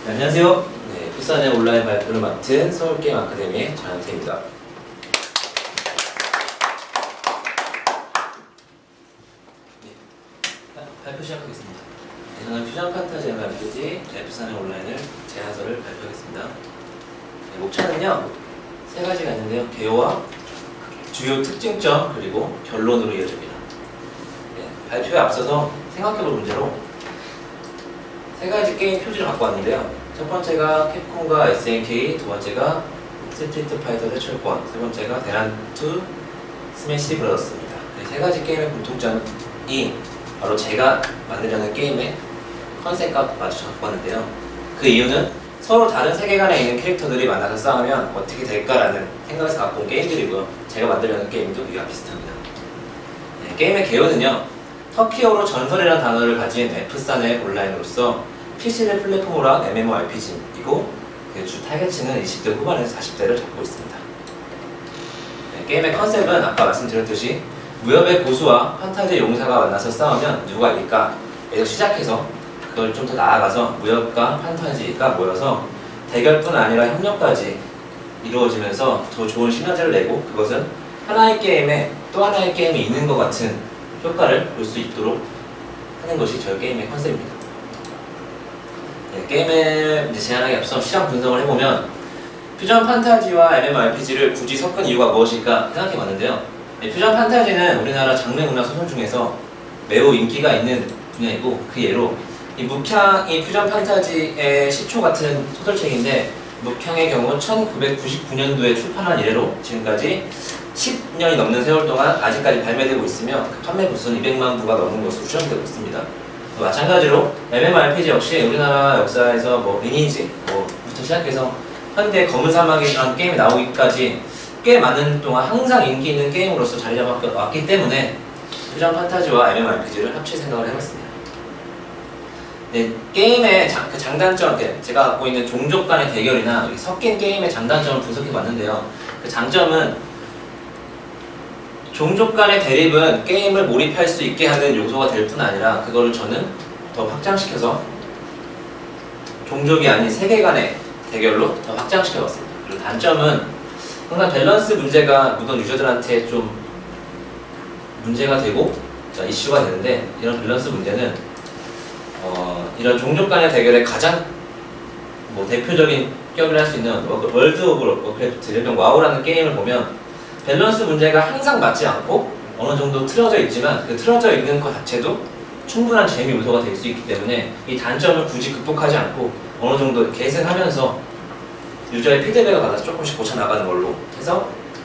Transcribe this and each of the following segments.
네, 안녕하세요. 네, 부산의 온라인 발표를 맡은 서울게임 아카데미의 전한태입니다. 네, 발표 시작하겠습니다. 네, 저는 퓨전 판타지 RPG 부산의 온라인을 제안서를 발표하겠습니다. 네, 목차는요, 세 가지가 있는데요. 개요와 주요 특징점 그리고 결론으로 이어집니다. 네, 발표에 앞서서 생각해볼 문제로 세 가지 게임 표지를 갖고 왔는데요. 첫 번째가 캡콤과 SNK, 두 번째가 스트리트 파이터 대철권, 세 번째가 대란2 스매시 브라더스입니다. 세 가지 게임의 공통점이 바로 제가 만들려는 게임의 컨셉과 맞춰서 갖고 왔는데요. 그 이유는 서로 다른 세계관에 있는 캐릭터들이 만나서 싸우면 어떻게 될까라는 생각에서 갖고 온 게임들이고요. 제가 만들려는 게임도 이와 비슷합니다. 네, 게임의 개요는요, 터키어로 전설이라는 단어를 가진 F산의 온라인으로서 PC를 플랫폼으로 한 MMORPG이고 주 타겟층은 20대 후반에서 40대를 잡고 있습니다. 네, 게임의 컨셉은 아까 말씀드렸듯이 무협의 고수와 판타지의 용사가 만나서 싸우면 누가 이길까에서 시작해서 그걸 좀 더 나아가서 무협과 판타지가 모여서 대결뿐 아니라 협력까지 이루어지면서 더 좋은 시너지를 내고 그것은 하나의 게임에 또 하나의 게임이 있는 것 같은 효과를 볼 수 있도록 하는 것이 저희 게임의 컨셉입니다. 네, 게임을 제안하기 앞서 시장 분석을 해보면 퓨전 판타지와 MMORPG를 굳이 섞은 이유가 무엇일까 생각해봤는데요. 네, 퓨전 판타지는 우리나라 장르 문화 소설 중에서 매우 인기가 있는 분야이고 그 예로 이 묵향이 퓨전 판타지의 시초 같은 소설책인데 묵향의 경우 1999년도에 출판한 이래로 지금까지 10년이 넘는 세월 동안 아직까지 발매되고 있으며 그 판매 부수는 200만 부가 넘는 것으로 추정되고 있습니다. 마찬가지로 MMORPG 역시 우리나라 역사에서 리니지부터 시작해서 현대 검은 사막이라는 게임이 나오기까지 꽤 많은 동안 항상 인기 있는 게임으로서 자리 잡아왔기 때문에 퓨전 판타지와 MMORPG를 합칠 생각을 해봤습니다. 네, 게임의 장단점, 제가 갖고 있는 종족 간의 대결이나 섞인 게임의 장단점을 분석해봤는데요. 그 장점은 종족 간의 대립은 게임을 몰입할 수 있게 하는 요소가 될 뿐 아니라 그거를 저는 더 확장시켜서 종족이 아닌 세계 간의 대결로 더 확장시켜봤습니다. 그리고 단점은 항상 밸런스 문제가 물론 유저들한테 좀 문제가 되고 이슈가 되는데 이런 밸런스 문제는 이런 종족 간의 대결의 가장 대표적인 격을 할 수 있는 월드 오브 워크래프트, 일명 와우라는 게임을 보면 밸런스 문제가 항상 맞지 않고 어느 정도 틀어져 있지만 그 틀어져 있는 것 자체도 충분한 재미 요소가 될 수 있기 때문에 이 단점을 굳이 극복하지 않고 어느 정도 계승하면서 유저의 피드백을 받아서 조금씩 고쳐나가는 걸로 해서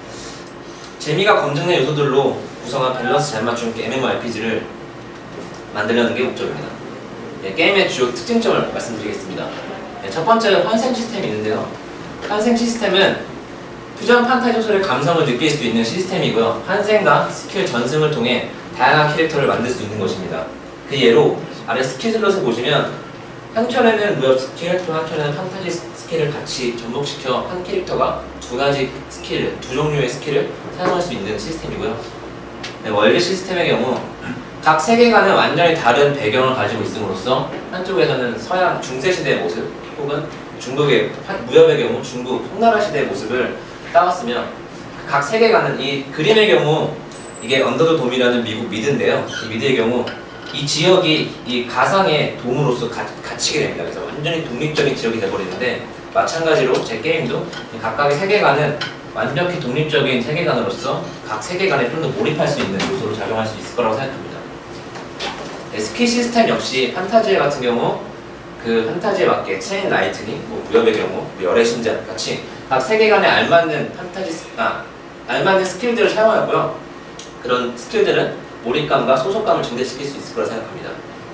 재미가 검증된 요소들로 구성한 밸런스 잘 맞춘 MMORPG를 만들려는 게 목적입니다. 네, 게임의 주요 특징점을 말씀드리겠습니다. 네, 첫 번째는 환생 시스템이 있는데요. 환생 시스템은 퓨전 판타지 소설의 감성을 느낄 수 있는 시스템이고요. 환생과 스킬 전승을 통해 다양한 캐릭터를 만들 수 있는 것입니다. 그 예로 아래 스킬 슬롯을 보시면 한 켠에는 무협 스킬, 또 한 켠에는 판타지 스킬을 같이 접목시켜 한 캐릭터가 두 종류의 스킬을 사용할 수 있는 시스템이고요. 네, 월드 시스템의 경우 각 세계관은 완전히 다른 배경을 가지고 있음으로써 한쪽에서는 서양 중세시대의 모습 혹은 중국의 무협의 경우 중국 송나라 시대의 모습을 따왔으며 각 세계관은 이 그림의 경우 이게 언더 더 돔이라는 미국 미드인데요. 이 미드의 경우 이 지역이 이 가상의 돔으로서 갇히게 됩니다. 그래서 완전히 독립적인 지역이 되어버리는데 마찬가지로 제 게임도 각각의 세계관은 완벽히 독립적인 세계관으로서 각 세계관에 좀 더 몰입할 수 있는 요소로 작용할 수 있을 거라고 생각합니다. 네, 스킬 시스템 역시 판타지 같은 경우 그 판타지에 맞게 체인 라이트닝, 무협의 경우 열의 신전 같이 각 세계관에 알맞는 알맞는 스킬들을 사용하고요. 그런 스킬들은 몰입감과 소속감을 증대시킬 수 있을 거라 생각합니다.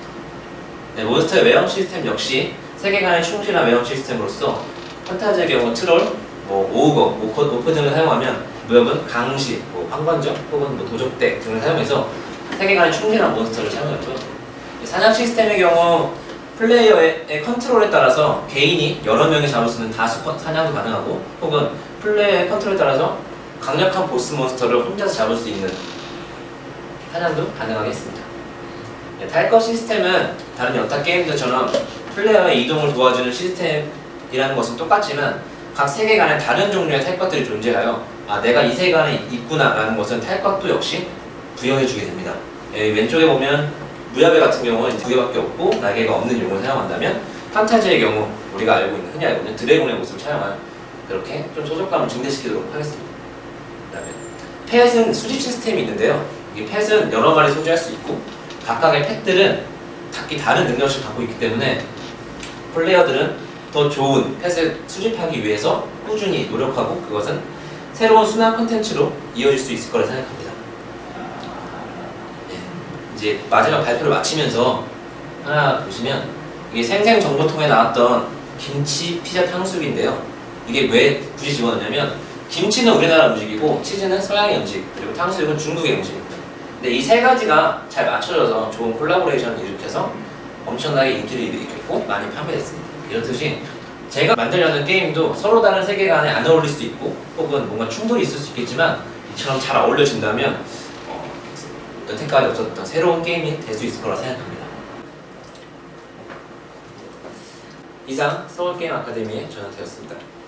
네, 몬스터의 외형 시스템 역시 세계관에 충실한 외형 시스템으로서 판타지의 경우 트롤, 오우거, 오프 등을 사용하면 무협은 강시, 황건적 혹은 도적대 등을 사용해서 세계관에 충실한 몬스터를 사용하고요. 사냥 시스템의 경우 플레이어의 컨트롤에 따라서 개인이 여러 명이 잡을 수 있는 다수 사냥도 가능하고 혹은 플레이어의 컨트롤에 따라서 강력한 보스 몬스터를 혼자서 잡을 수 있는 사냥도 가능하게 했습니다. 네, 탈것 시스템은 다른 여타 게임들처럼 플레이어의 이동을 도와주는 시스템이라는 것은 똑같지만 각 세계관에 다른 종류의 탈 것들이 존재하여 내가 이 세계관에 있구나 라는 것은 탈 것도 역시 부여해주게 됩니다. 왼쪽에 보면 무야베 같은 경우는 두 개밖에 없고 날개가 없는 용을 사용한다면 판타지의 경우 우리가 흔히 알고 있는 드래곤의 모습을 차용하여 그렇게 좀 소속감을 증대시키도록 하겠습니다. 그 다음에 펫은 수집 시스템이 있는데요. 이 펫은 여러 마리 소지할 수 있고 각각의 펫들은 각기 다른 능력을 갖고 있기 때문에 플레이어들은 더 좋은 펫을 수집하기 위해서 꾸준히 노력하고 그것은 새로운 순환 콘텐츠로 이어질 수 있을 거라 생각합니다. 이제 마지막 발표를 마치면서 하나 보시면 이게 생생정보통에 나왔던 김치 피자 탕수육인데요. 이게 왜 굳이 집어넣냐면 김치는 우리나라 음식이고 치즈는 서양의 음식 그리고 탕수육은 중국의 음식입니다. 근데 이 세 가지가 잘 맞춰져서 좋은 콜라보레이션을 일으켜서 엄청나게 인기를 일으켰고 많이 판매됐습니다. 이렇듯이 제가 만들려는 게임도 서로 다른 세계관에 안 어울릴 수 있고 혹은 뭔가 충돌이 있을 수 있겠지만 이처럼 잘 어울려진다면 여태까지 없었던 새로운 게임이 될 수 있을 거라 생각합니다. 이상 서울게임 아카데미의 전현태였습니다.